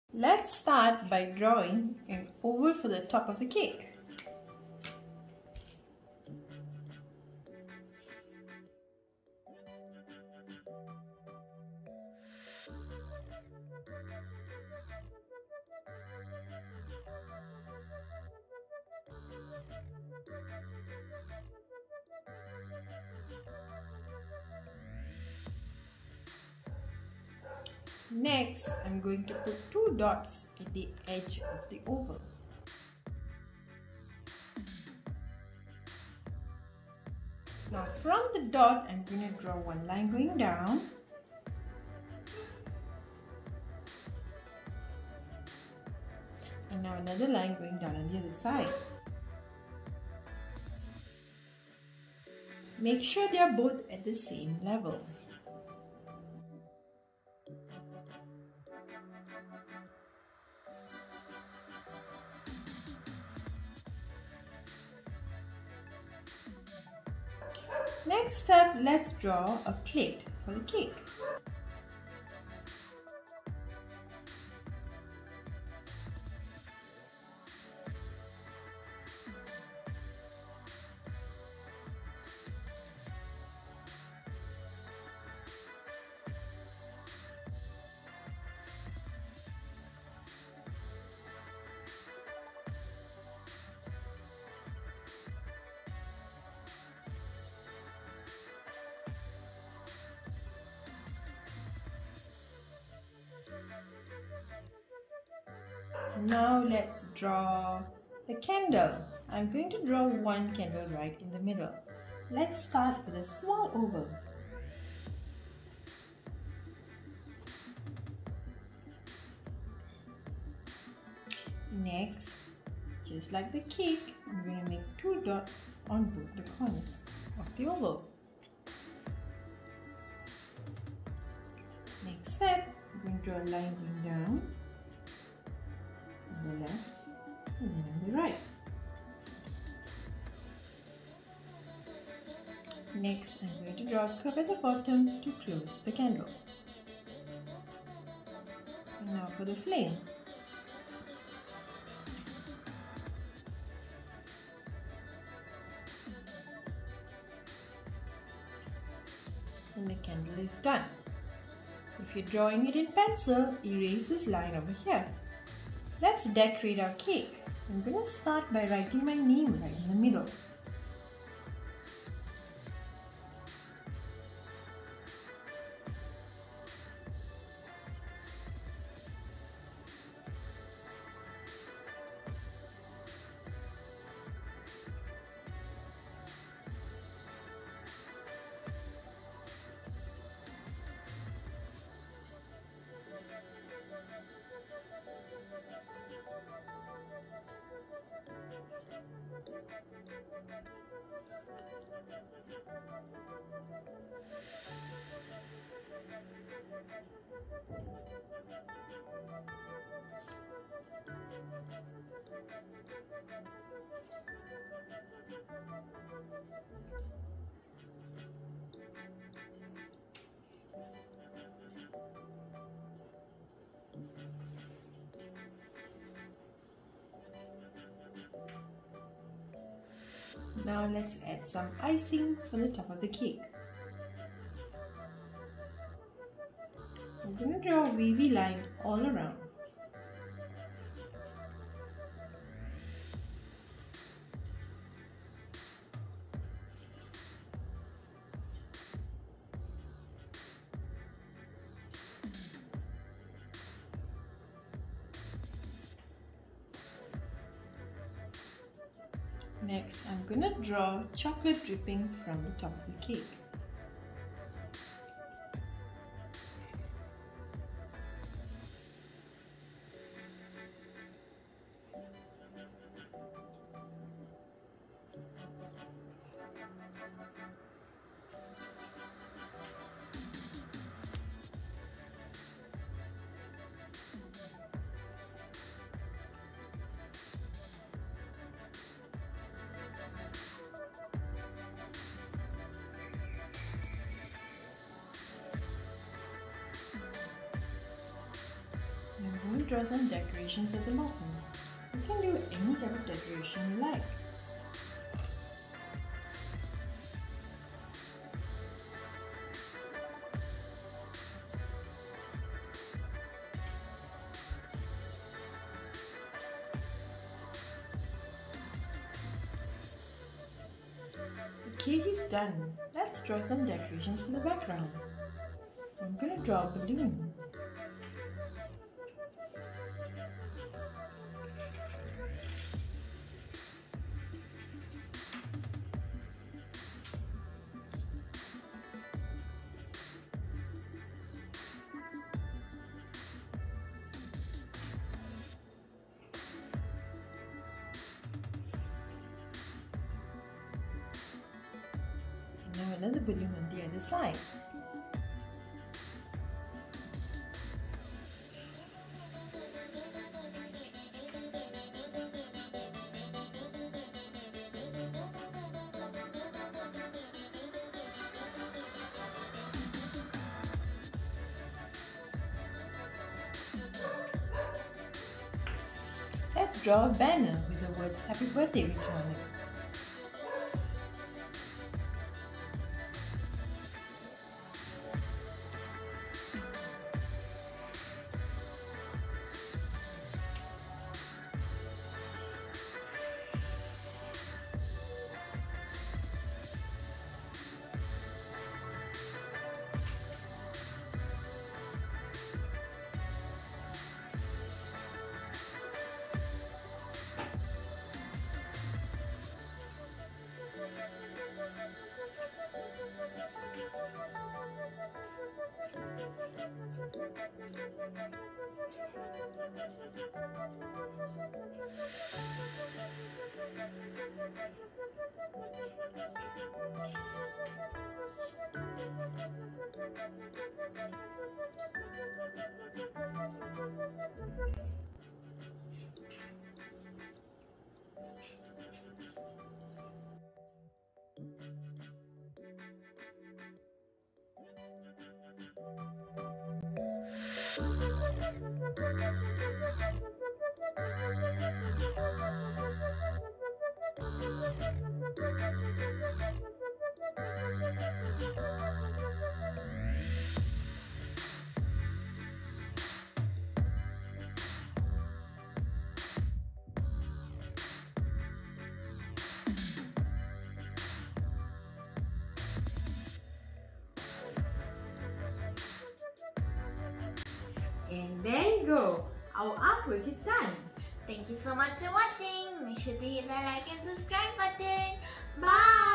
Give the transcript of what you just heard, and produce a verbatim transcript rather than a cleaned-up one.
Let's start by drawing an oval for the top of the cake. Next, I'm going to put two dots at the edge of the oval. Now from the dot, I'm going to draw one line going down. And now another line going down on the other side. Make sure they are both at the same level. Next step, let's draw a plate for the cake. Now let's draw a candle. I'm going to draw one candle right in the middle. Let's start with a small oval. Next, just like the cake, I'm going to make two dots on both the corners of the oval. Next step, I'm going to draw a line going down on the left and then on the right. Next, I'm going to draw a curve at the bottom to close the candle. And now for the flame. And the candle is done. If you're drawing it in pencil, erase this line over here. Let's decorate our cake. I'm going to start by writing my name right in the middle. Now let's add some icing for the top of the cake. I'm going to draw a wavy line all around. Next, I'm going to draw chocolate dripping from the top of the cake. I'm going to draw some decorations at the bottom. You can do any type of decoration you like. The cake is done. Let's draw some decorations for the background. I'm going to draw a balloon. Now another balloon on the other side. Let's draw a banner with the words Happy Birthday written on it. And there you go, our artwork is done. Thank you so much for watching. Make sure to hit the like and subscribe button. Bye!